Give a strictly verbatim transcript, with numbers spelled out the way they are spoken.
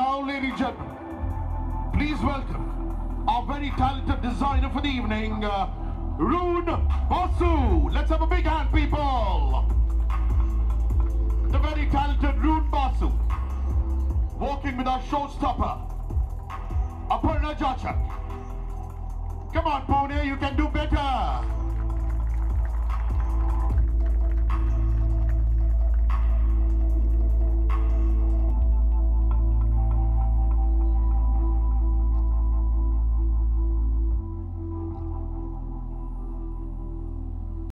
Now, ladies and gentlemen, please welcome our very talented designer for the evening, uh, Rune Basu. Let's have a big hand, people. The very talented Rune Basu, walking with our showstopper, Aparna Jachak. Come on, Pune, you can do better.